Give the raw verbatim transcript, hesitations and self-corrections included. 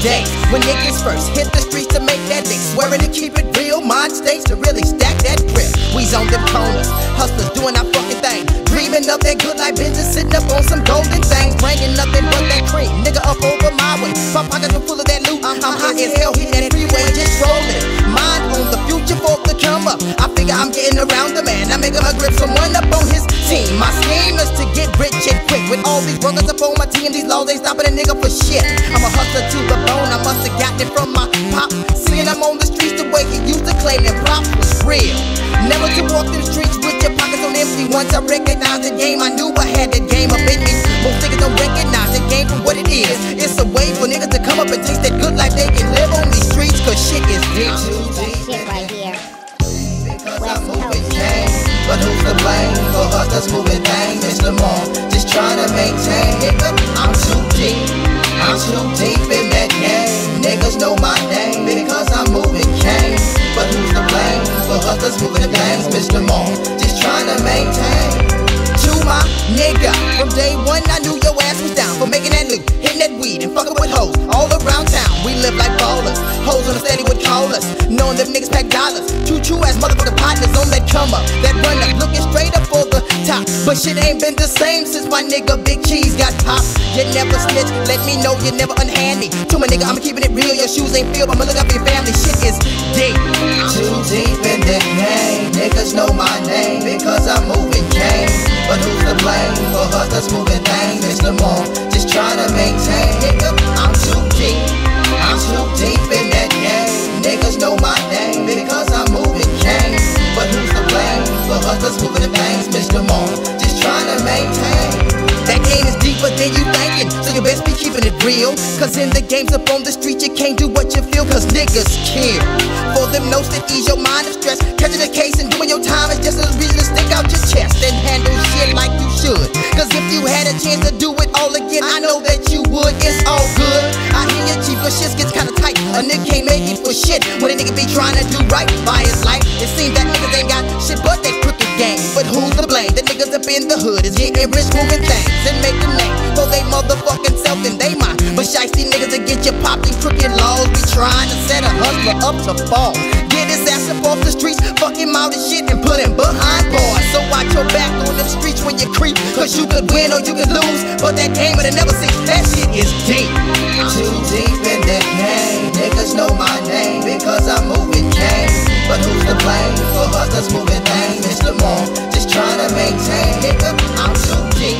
days when niggas first hit the streets to make that lick, swearing to keep it real, mind states to really stack that grip. We's on them corners, hustlers doing our fucking thing, dreaming of that good life business, sitting up on some golden things, bringing nothing but that cream, nigga up over my way. My pockets were full of that loot, I'm high as hell, hitting that freeway, just rolling. Mind on the future for the come up. I figure I'm getting around the man, I'm making my grip, someone up on his team. My scheme is to get rich and quick. With all these brothers up on my team, these laws ain't stopping a nigga for shit. I'm a hustler to the bone, I must have gotten it from my pop. Seeing I'm on the streets the way he used to claim that props was real. Never to walk them streets with your pockets on empty. Once I recognized the game, I knew I had that game up in me. Most niggas don't recognize the game for what it is. It's a way for niggas to come up and taste that good life they can live on these streets, cause shit is deep. Shit right here. Because I'm moving game, but who's to blame for hustlers moving things? Mister Moore, just trying to maintain it, but I'm too deep. I'm too deep in that game. Niggas know my name because I'm moving cane. But who's to blame for hustlers moving things? Mister Moore, just trying to maintain. To my nigga, from day one I knew your ass was down for making that loot, hitting that weed and fucking with hoes all around town. We live like ballers, hoes on the steady would call us, knowing them niggas pack dollars. Two true ass motherfucking partners on that come up, that run up, looking straight up for the top. But shit ain't been the same since my nigga Big Cheese got popped. You never snitch, let me know you never unhandy. To my nigga, I'm keeping it real, your shoes ain't filled, I'ma look up your family. Shit is deep. Too deep in that game, niggas know my name because I'm moving cane. But who's to blame for hustlers moving things? Mister Moore, just trying to maintain. Nigga, I'm too deep, I'm too deep in that game. Niggas know my name because I'm moving cane. But who's to blame for hustlers moving things? Mister Moore, just trying to maintain. That game is deeper than you thinking, so you best be keeping it real. Cause in the games up on the street, you can't do what you feel, cause niggas kill. For them notes that ease your mind of stress, catching a case and doing your time is just a reason to stick out your chest and handle shit like you should. Cause if you had a chance to do it all again, I know that you would. It's all good, I hear you, chief, cause shit gets kinda tight. A nigga can't make it for shit when a nigga be trying to do right by his life. It seems that niggas ain't got shit but that crooked game. But who's to blame? The niggas up in the hood is getting rich moving things and make a name for they motherfucking self and they mind. But shiesty niggas that get you popped in crooked laws be trying to set a hustler up to fall. Get his ass up off the streets, fuck him out and shit and put him behind bars. So watch your back on them streets when you creep, cause you could win or you could lose, but that game it'll never cease. That shit is deep. Too deep in that game, niggas know my name because I'm moving cane. But who's to blame for hustlers moving things? Mister Moore, just trying to maintain. Nigga, I'm too deep.